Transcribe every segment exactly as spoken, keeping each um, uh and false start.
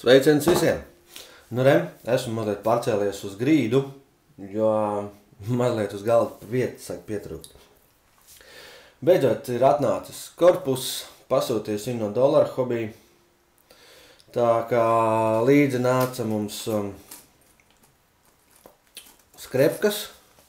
Sveiciens visiem! Nu, re, esmu mazliet pārcēlies uz grīdu, jo mazliet uz galda vietas sāk pietrūkt. Beidzot ir atnācis korpus, pasūties viņu no Dollar Hobby. Tā kā līdzi nāca mums um, skrepkas,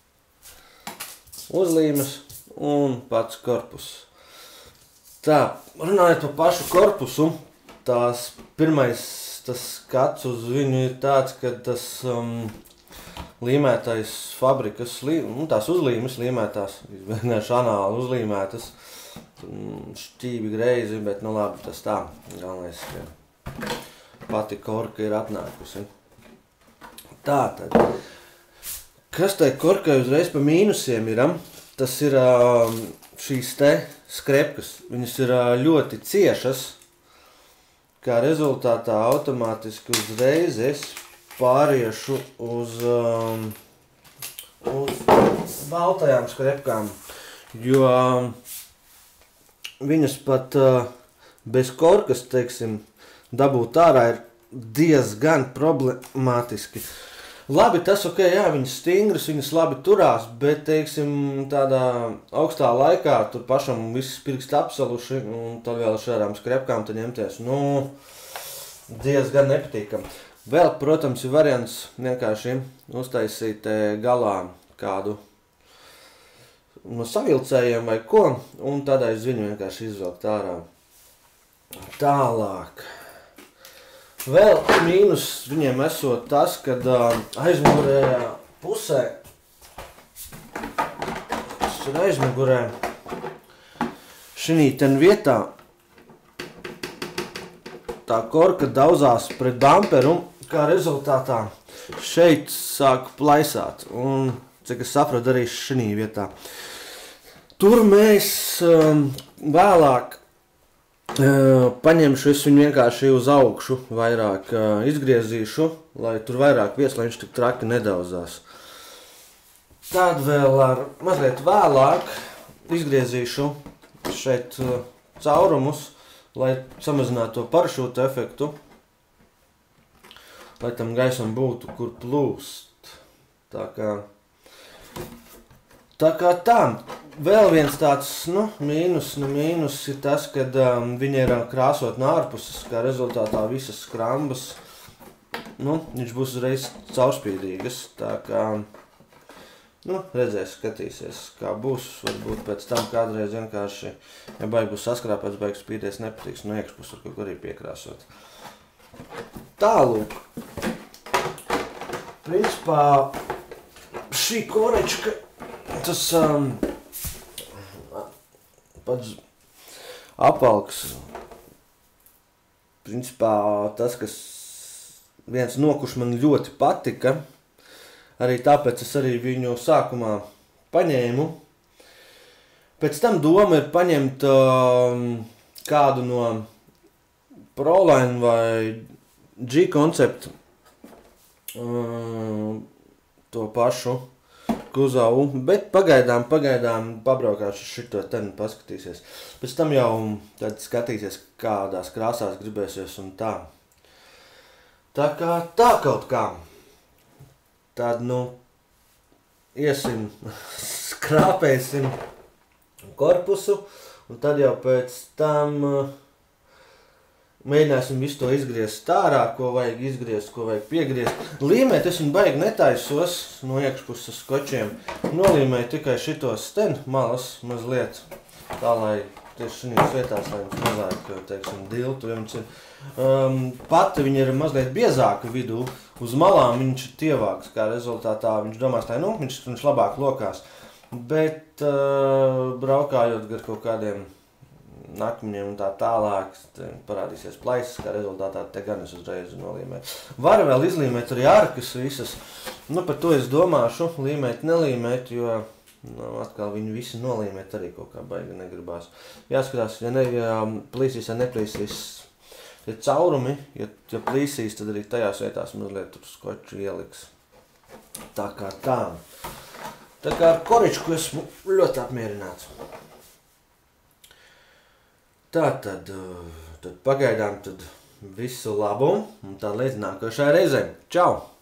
uzlīmes un pats korpus. Tā, runājot par pašu korpusu, tās pirmais tas skats uz viņu ir tāds, ka tas um, līmētais fabrikas, lī, nu, tās uzlīmes līmētās, vienkārši anāli uzlīmētas, šķīvi greizi, bet nu labi, tas tā, galvenais, ka pati korka ir atnākusi. Tātad, kas tai korkai uzreiz pa mīnusiem ir, tas ir um, šīs te skrepkas, viņas ir uh, ļoti ciešas, kā rezultātā automātiski uzreiz es pāriešu uz, um, uz baltajām skrepkām, jo um, viņas pat uh, bez korkas, teiksim, dabūt ārā ir diezgan problemātiski. Labi, tas ok, jā, viņas stingras, viņas labi turās, bet, teiksim, tādā augstā laikā tur pašam viss pirksti apsaluši, un tad vēl šādām skrepkām tad ņemties, nu, diezgan nepatīkam. Vēl, protams, ir variants vienkārši uztaisīt galā kādu no savilcējiem vai ko, un tad aiz viņu vienkārši izvilkt ārā. Tālāk. Vēl mīnus viņiem esot tas, kad uh, aizmugurējā pusē, kas ir aizmugurē, šinī ten vietā, tā korka dauzās pret bamperu, kā rezultātā šeit sāk plaisāt, un, cik es sapratu, arī šinī vietā. Tur mēs um, vēlāk Uh, paņemšu es viņu vienkārši uz augšu, vairāk uh, izgriezīšu, lai tur vairāk vies, lai viņš tik traki nedauzās. Tad vēl ar mazliet vēlāk izgriezīšu šeit uh, caurumus, lai samazinātu to parašūtu efektu, lai tam gaisam būtu, kur plūst. Tā kā tā. Kā tā. Vēl viens tāds, nu, mīnus, nu, mīnus ir tas, kad um, viņi ir krāsot no ārpuses, kā rezultātā visas skrambas, nu, viņš būs uzreiz caurspīdīgas, tā kā, nu, redzēs, skatīsies, kā būs, varbūt pēc tam kādreiz vienkārši, ja baigi būs saskrāpēts, baigi spīdēs nepatiks, no iekšpuses kaut ko arī piekrāsot. Tālūk, principā, šī korečka, tas, um, pats apvalks, principā tas, kas viens no, kurš man ļoti patika, arī tāpēc es arī viņu sākumā paņēmu. Pēc tam doma ir paņemt um, kādu no Proline vai G-Concept um, to pašu kuzavu, bet pagaidām, pagaidām pabraukāšu šito ten paskatīsies. Pēc tam jau tad skatīsies, kādās krāsās gribēsies un tā. Tā kā tā kaut kā. Tad, nu, iesim, skrāpēsim korpusu, un tad jau pēc tam uh, mēģināsim visu to izgriezt ārā, ko vajag izgriezt, ko vajag piegriezt. Līmēt es viņu baigi netaisos no iekšpuses skočiem. Nolīmēju tikai šitos ten malas mazliet, tā lai tieši šinīs vietās, lai jums mazāk, teiksim, diltu. Ja ir, um, pati viņa ir mazliet biezāka vidū, uz malām viņš ir tievāks, kā rezultātā viņš domās, tā, nu, viņš, viņš labāk lokās. Bet uh, braukājot gar kaut kādiem nakmiņiem un tā tālāk, parādīsies plaisas, kā rezultātā te gan es uzreiz nolīmēju. Var vēl izlīmēt arī ārkas visas, nu par to es domāšu, līmēt, nelīmēt, jo nu, atkal viņu visi nolīmēt arī kaut kā baigi negribās. Jāskatās, ja, ne, ja plīsīs, ja neplīsīs tie caurumi, ja, ja plīsīs, tad arī tajās vietās mazliet tur skoču ieliks. Tā kā tā. Tā kā ar koričku esmu ļoti apmierināts. Tā tad, tad pagaidām tad Visu labu un tā līdz nākošai reizei. Čau!